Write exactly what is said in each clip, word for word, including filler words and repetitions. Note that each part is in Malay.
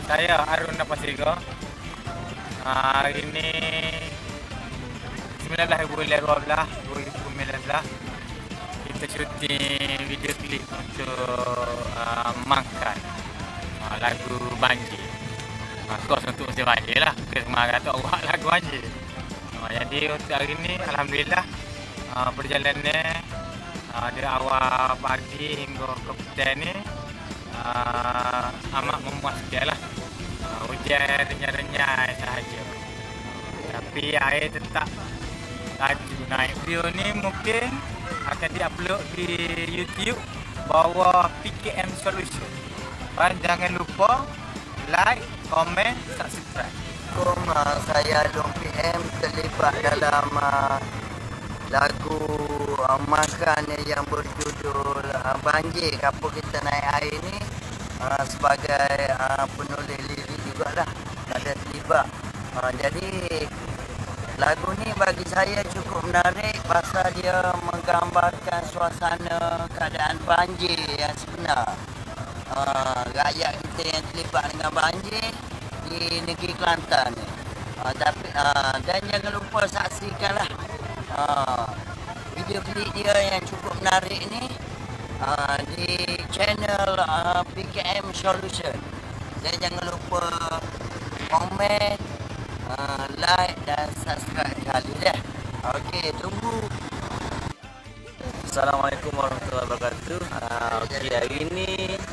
Saya Arun Napasigo. Uh, hari ini sembilan belas bulan dua belas dua ribu sembilan belas kita syuting video klip untuk uh, makan uh, lagu Banjir. Uh, kos untuk musim banjir lah. Kemarin tu awak lagu Banjir. Uh, jadi untuk hari ini alhamdulillah uh, perjalanannya uh, dari awal pagi hingga ke petang ni uh, amat memuaskan lah. Uh, hujan renyai-renyai sahaja. Tapi air tetap laju naik. Video ni mungkin akan diupload di YouTube bawah P K M Solution. Dan jangan lupa like, komen, subscribe. Assalamualaikum, saya Long P M terlibat dalam uh, lagu uh, makan yang berjudul uh, Banjir Kapur Kita Naik Air ni uh, sebagai uh, penulis lirik jugalah ada terlibat. Uh, jadi lagu ni bagi saya cukup menarik pasal dia menggambarkan suasana keadaan banjir yang sebenar. Uh, rakyat kita yang terlibat dengan banjir di negeri Kelantan ni. Uh, tapi uh, dan jangan lupa saksikanlah uh, video klip dia yang cukup menarik ni uh, di channel uh, P K M Solution. Dan jangan lupa komen, uh, like dan subscribe sekali dah. Okey, tunggu. Assalamualaikum warahmatullahi wabarakatuh. Uh, Okey, hari ni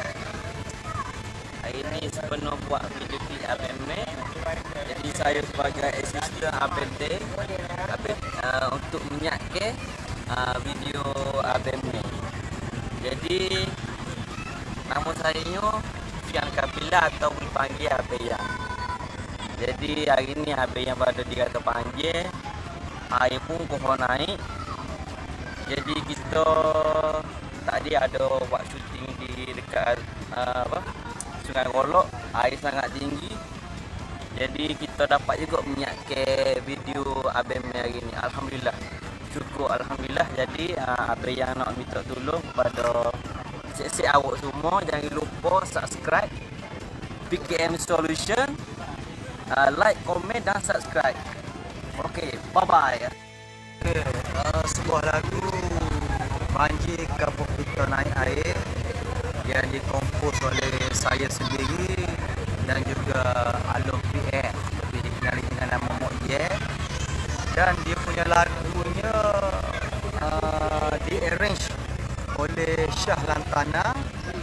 hari ni sepenuh buat video klip A B M. Jadi saya sebagai asisten A B D uh, untuk menyiapkan uh, video A B M ni. Jadi nama saya Fian Kapila atau dipanggil Abeyang. Jadi hari ni Abeyang pada dikata panggil, air pun pohon naik. Jadi kita tadi ada buat syuting di dekat uh, apa Sungai Rolok, air sangat tinggi. Jadi kita dapat juga menyiapkan video A B M hari ni. Alhamdulillah. Cukup alhamdulillah. Jadi uh, Abeyang nak minta tolong kepada cik-cik awak semua, jangan lupa subscribe P K M Solution, uh, like, komen dan subscribe. Okey, bye bye. Okay, uh, sebuah lagu Banjir Kapur Kita Naik Air yang dikompos oleh saya sendiri dan juga Along P M, lebih dikenali dengan nama Mok Ye. Dan dia punya lagunya uh, di arrange oleh Syah Lantana,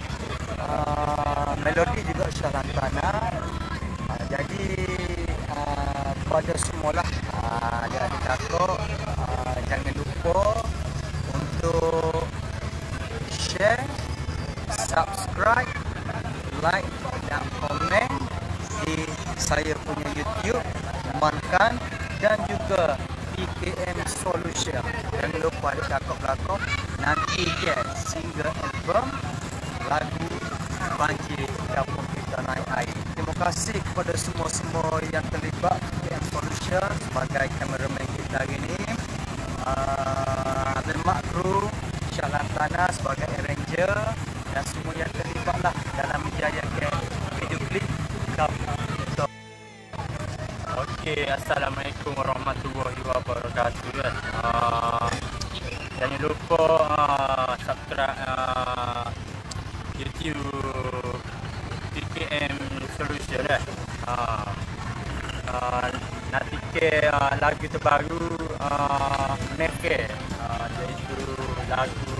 uh, melodi juga Syah Lantana. Uh, jadi uh, kepada semualah uh, adik-adik kakak, uh, jangan lupa untuk share, subscribe, like dan komen di saya punya YouTube Mankan dan juga P K M Solution. Jangan lupa ada kakak-kakak nanti dia single album lagu Banjir Kapur Kita Naik Air. Terima kasih kepada semua-semua yang terlibat P K M Solution sebagai kameraman kita hari ini, uh, Abdul Makru, Syah Lantana sebagai arranger dan semua yang terlibatlah dalam menjayakan video klip Kapur Kita. Okey, assalamualaikum warahmatullahi wabarakatuh. Uh, jangan lupa uh, subscribe uh, YouTube P K M Solution eh. Uh, uh, nanti ke uh, lagu terbaru uh, Meke, uh, iaitu lagu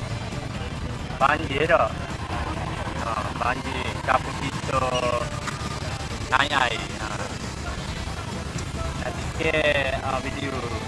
Banjir dah. Uh, Banjir Kapur Kita Naik Air. Uh, nanti ke uh, video